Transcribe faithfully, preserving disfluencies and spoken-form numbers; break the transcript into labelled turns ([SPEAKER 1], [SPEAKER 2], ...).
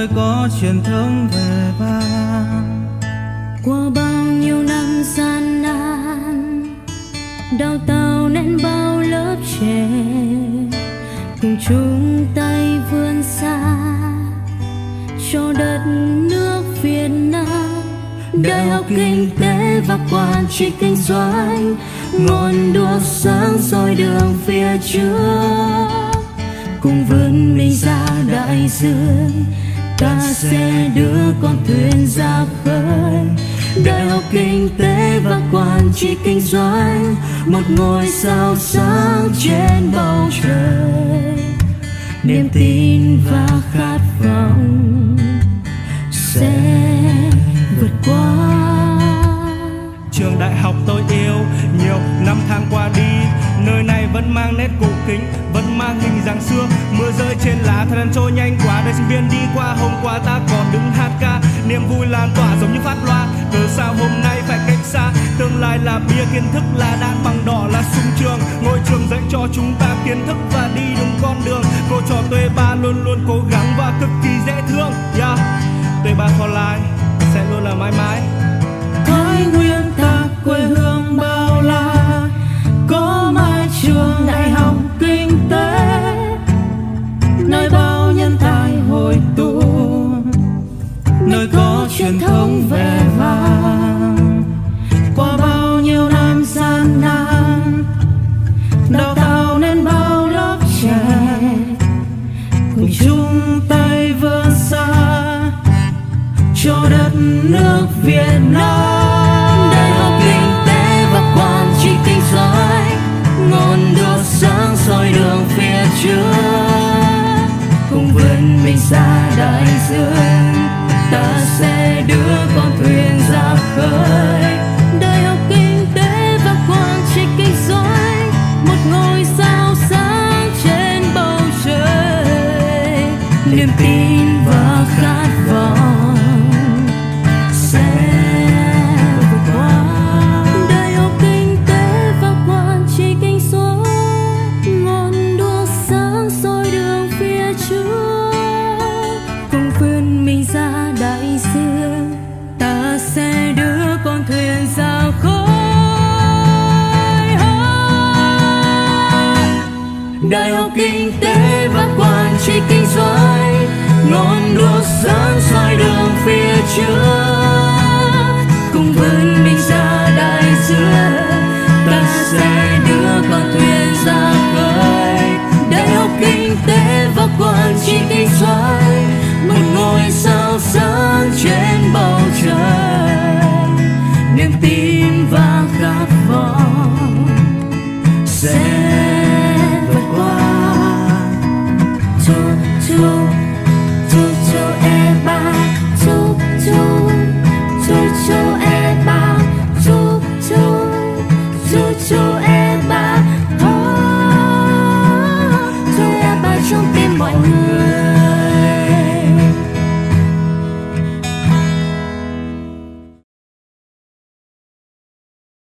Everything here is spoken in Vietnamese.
[SPEAKER 1] nơi có truyền thống vẻ vang.
[SPEAKER 2] Qua bao nhiêu năm gian nan, đào tạo nên bao lớp trẻ, cùng chung tay vươn xa cho đất nước Việt Nam. Đại học Kinh tế và Quản trị Kinh doanh, ngọn đuốc sáng soi đường phía trước. Cùng vươn mình ra đại dương, ta sẽ đưa con thuyền ra khơi. Đại học Kinh tế và Quản trị Kinh doanh, một ngôi sao sáng trên bầu trời. Niềm tin và khát vọng sẽ vượt qua.
[SPEAKER 1] Trường đại học tôi yêu, nhiều năm tháng qua đi, nơi này vẫn mang nét cổ kính, vẫn mang hình dáng xưa. Mưa rơi trên lá thời gian trôi nhanh quá, đời sinh viên đi qua. Hôm qua ta còn đứng hát ca, niềm vui lan tỏa giống như phát loa. Cớ sao hôm nay phải cách xa, tương lai là bia, kiến thức là đạn, bằng đỏ là súng trường. Ngôi trường dạy cho chúng ta kiến thức và đi đúng con đường. Cô trò tuê ba luôn luôn cố gắng và cực kỳ dễ thương. Yeah, tuê ba for life sẽ luôn là mãi mãi.
[SPEAKER 3] Thái Nguyên ta quê hương bao la, có mái trường đại học kinh tế, nơi bao nhân tài hội tụ,
[SPEAKER 1] nơi có truyền thống vẻ vang.
[SPEAKER 3] Qua bao nhiêu năm gian nan, đào tạo nên bao lớp trẻ, cùng chung tay vươn xa cho đất nước Việt Nam.
[SPEAKER 2] Đại học Kinh tế và Quản trị Kinh doanh, ngọn đuốc sáng soi đường phía trước. Cùng vươn mình ra đại dương, ta sẽ đưa con thuyền ra khơi. Đại học Kinh tế và Quản trị Kinh doanh, một ngôi sao sáng trên bầu trời. Niềm tin và khát vọng sẽ vượt qua. Đại học Kinh tế và Quản trị Kinh doanh, ngọn đuốc sáng soi đường phía trước. Cùng vươn mình ra đại dương, ta sẽ đưa con thuyền ra khơi. Đại học Kinh tế và Quản trị Kinh doanh, ngọn đuốc sáng soi đường